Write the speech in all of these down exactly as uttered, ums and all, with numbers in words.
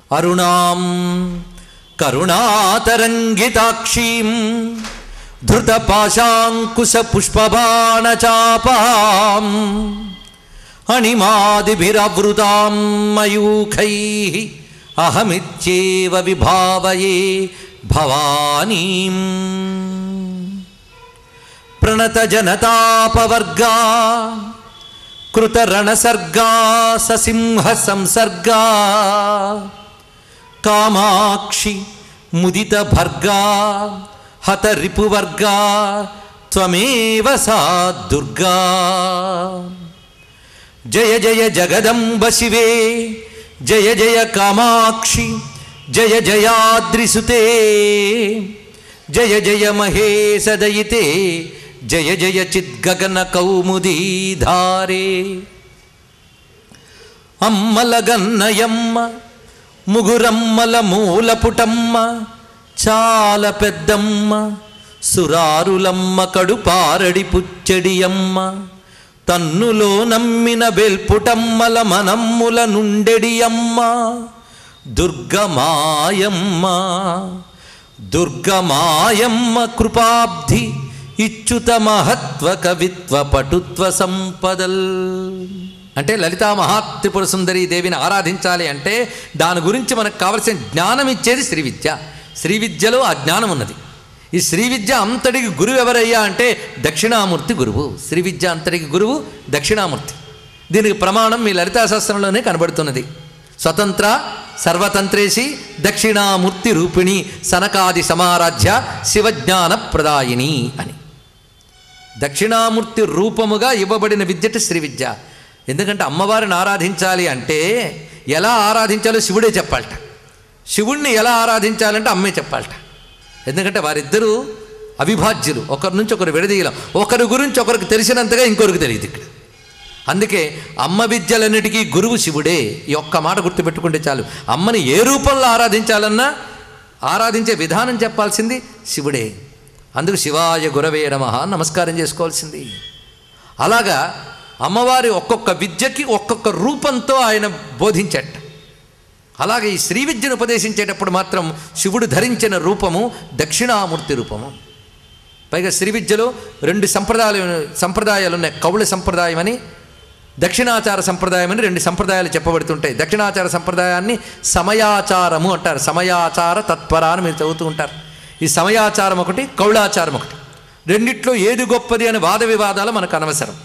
అరుణాం కరుణాతరంగితాక్షీం ధృతపాశాంకుశ పుష్పబాణచాపాం అణిమాదిభిరవృతాం మయూఖైః అహమిత్యేవ విభావయే భవానీం. ప్రణతజనతాపవర్గా కృతరణసర్గా ససింహ సంసర్గా కామాక్షి ముదిత భర్గా హత రిపువర్గా త్వమేవ సా దుర్గా. జయ జయ జగదంబ శివే జయ జయ కామాక్షి జయ జయాద్రిసుతే జయ జయ మహేశదయితే జయ జయ చిద్గగన కౌముదీధారే. అమ్మలగన్నయమ్మ ముగురమ్మల మూలపుటమ్మ చాల పెద్దమ్మ సురారులమ్మ కడుపారడి పుచ్చడియమ్మ తన్నులో నమ్మిన బెల్పుటమ్మల మనమ్ముల నుండెడియమ్మ దుర్గమాయమ్మ. దుర్గమాయమ్మ కృపాబ్ధి ఇచ్యుత మహత్వ కవిత్వ పటుత్వ సంపదల్. అంటే లలితా మహాత్రిపుర సుందరీ దేవిని ఆరాధించాలి అంటే దాని గురించి మనకు కావలసిన జ్ఞానం ఇచ్చేది శ్రీ విద్య. శ్రీ విద్యలో ఆ జ్ఞానం ఉన్నది. ఈ శ్రీ విద్య అంతటికి గురువు ఎవరయ్యా అంటే దక్షిణామూర్తి గురువు. శ్రీ విద్య అంతటికి గురువు దక్షిణామూర్తి. దీనికి ప్రమాణం మీ లలితా శాస్త్రంలోనే కనబడుతున్నది. స్వతంత్ర సర్వతంత్రేసి దక్షిణామూర్తి రూపిణి సనకాది సమారాధ్య శివజ్ఞాన ప్రదాయిని అని దక్షిణామూర్తి రూపముగా ఇవ్వబడిన విద్యట శ్రీ విద్య. ఎందుకంటే అమ్మవారిని ఆరాధించాలి అంటే ఎలా ఆరాధించాలో శివుడే చెప్పాలట. శివుణ్ణి ఎలా ఆరాధించాలంటే అమ్మే చెప్పాలట. ఎందుకంటే వారిద్దరూ అవిభాజ్యులు, ఒకరి నుంచి ఒకరు విడదీయలేం. ఒకరి గురించి ఒకరికి తెలిసినంతగా ఇంకొకరికి తెలియదు ఇక్కడ. అందుకే అమ్మ విద్యలన్నిటికీ గురువు శివుడే. ఈ ఒక్క మాట గుర్తుపెట్టుకుంటే చాలు. అమ్మని ఏ రూపంలో ఆరాధించాలన్నా ఆరాధించే విధానం చెప్పాల్సింది శివుడే. అందుకు శివాయ గురవే నమః నమస్కారం చేసుకోవాల్సింది. అలాగా అమ్మవారి ఒక్కొక్క విద్యకి ఒక్కొక్క రూపంతో ఆయన బోధించట. అలాగే ఈ శ్రీ విద్యను ఉపదేశించేటప్పుడు మాత్రం శివుడు ధరించిన రూపము దక్షిణామూర్తి రూపము. పైగా శ్రీ విద్యలో రెండు సంప్రదాయాలు సంప్రదాయాలు ఉన్నాయి. కౌళ సంప్రదాయం అని, దక్షిణాచార సంప్రదాయం అని రెండు సంప్రదాయాలు చెప్పబడుతుంటాయి. దక్షిణాచార సంప్రదాయాన్ని సమయాచారము అంటారు. సమయాచార తత్పర అని మీరు చదువుతూ ఉంటారు. ఈ సమయాచారం ఒకటి, కౌళాచారం ఒకటి. రెండిట్లో ఏది గొప్పది అనే వాద వివాదాలు మనకు అనవసరం,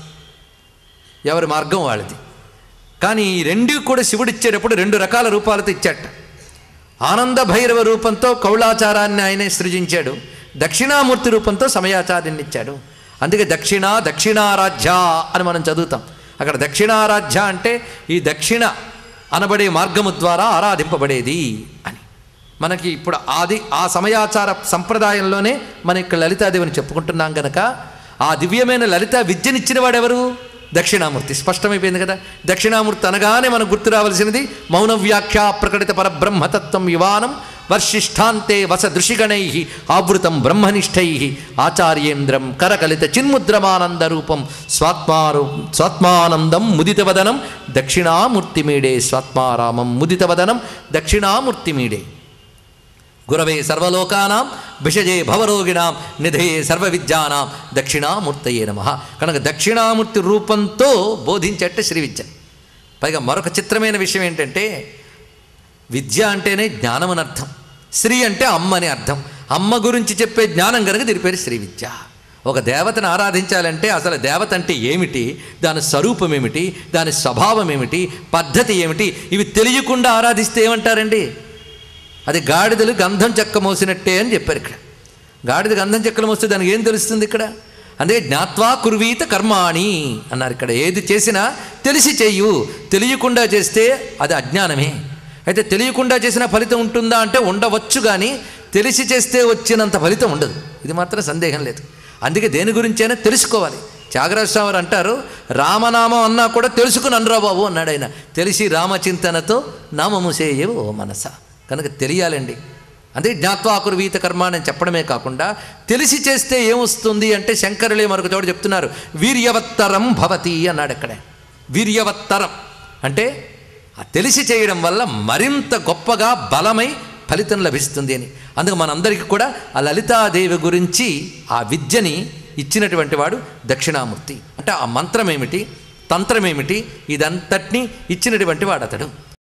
ఎవరి మార్గం వాళ్ళది. కానీ ఈ రెండు కూడా శివుడు ఇచ్చేటప్పుడు రెండు రకాల రూపాలతో ఇచ్చాట. ఆనంద భైరవ రూపంతో కౌళాచారాన్ని ఆయనే సృజించాడు, దక్షిణామూర్తి రూపంతో సమయాచార్యాన్ని ఇచ్చాడు. అందుకే దక్షిణ దక్షిణారాధ్య అని మనం చదువుతాం. అక్కడ దక్షిణారాధ్య అంటే ఈ దక్షిణ అనబడే మార్గము ద్వారా ఆరాధింపబడేది అని. మనకి ఇప్పుడు ఆది ఆ సమయాచార సంప్రదాయంలోనే మన ఇక్కడ లలితాదేవిని చెప్పుకుంటున్నాం కనుక ఆ దివ్యమైన లలిత విద్యనిచ్చిన వాడెవరు? దక్షిణామూర్తి. స్పష్టమైపోయింది కదా. దక్షిణామూర్తి అనగానే మనకు గుర్తు రావాల్సినది మౌన వ్యాఖ్యా ప్రకటిత పరబ్రహ్మతత్వం యువానం వర్షిష్ఠాంతే వస దృషిగణై ఆవృతం బ్రహ్మనిష్టై ఆచార్యేంద్రం కరకలిత చిన్ముద్రమానంద రూపం స్వాత్మారు స్వాత్మానందం ముదితవదనం దక్షిణామూర్తిమీడే స్వాత్మారామం ముదితవదనం దక్షిణామూర్తిమీడే. గురవే సర్వలోకానాం విషజే భవరోగిణాం నిధయే సర్వ విద్యానాం దక్షిణామూర్తయే నమః. కనుక దక్షిణామూర్తి రూపంతో బోధించట శ్రీ విద్య. పైగా మరొక చిత్రమైన విషయం ఏంటంటే విద్య అంటేనే జ్ఞానం అని అర్థం, శ్రీ అంటే అమ్మ అని అర్థం. అమ్మ గురించి చెప్పే జ్ఞానం కనుక దీని పేరు శ్రీ విద్య. ఒక దేవతను ఆరాధించాలంటే అసలు దేవత అంటే ఏమిటి, దాని స్వరూపం ఏమిటి, దాని స్వభావం ఏమిటి, పద్ధతి ఏమిటి, ఇవి తెలియకుండా ఆరాధిస్తే ఏమంటారండి? అది గాడిదలు గంధం చెక్క మోసినట్టే అని చెప్పారు ఇక్కడ. గాడిద గంధం చెక్కలు మోస్తే దానికి ఏం తెలుస్తుంది ఇక్కడ? అందుకే జ్ఞాత్వా కుర్వీత కర్మాణి అన్నారు ఇక్కడ. ఏది చేసినా తెలిసి చెయ్యు, తెలియకుండా చేస్తే అది అజ్ఞానమే. అయితే తెలియకుండా చేసిన ఫలితం ఉంటుందా అంటే ఉండవచ్చు, కానీ తెలిసి చేస్తే వచ్చినంత ఫలితం ఉండదు. ఇది మాత్రం సందేహం లేదు. అందుకే దేని గురించైనా తెలుసుకోవాలి. త్యాగరాజస్వామి వారు అంటారు, రామనామం అన్నా కూడా తెలుసుకుని అనరా బాబు అన్నాడు ఆయన. తెలిసి రామచింతనతో నామము సేయవు ఓ మనస. కనుక తెలియాలండి. అదే జ్ఞాత్వా కుర్వీత కర్మ అని చెప్పడమే కాకుండా తెలిసి చేస్తే ఏమొస్తుంది అంటే శంకరులే మరొక చోట చెప్తున్నారు, వీర్యవత్తరం భవతి అన్నాడు. అక్కడే వీర్యవత్తరం అంటే ఆ తెలిసి చేయడం వల్ల మరింత గొప్పగా బలమై ఫలితం లభిస్తుంది అని. అందుకు మనందరికీ కూడా ఆ లలితాదేవి గురించి ఆ విద్యని ఇచ్చినటువంటి వాడు దక్షిణామూర్తి. అంటే ఆ మంత్రం ఏమిటి, తంత్రం ఏమిటి, ఇదంతటినీ ఇచ్చినటువంటి వాడు అతడు.